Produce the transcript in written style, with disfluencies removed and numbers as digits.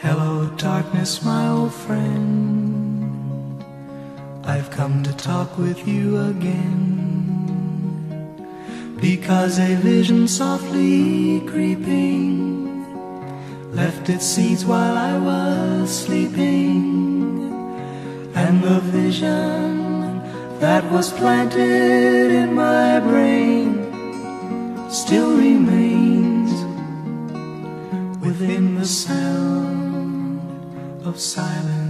Hello, darkness, my old friend. I've come to talk with you again, because a vision softly creeping left its seeds while I was sleeping, and the vision that was planted in my brain still remains within the sound of silence.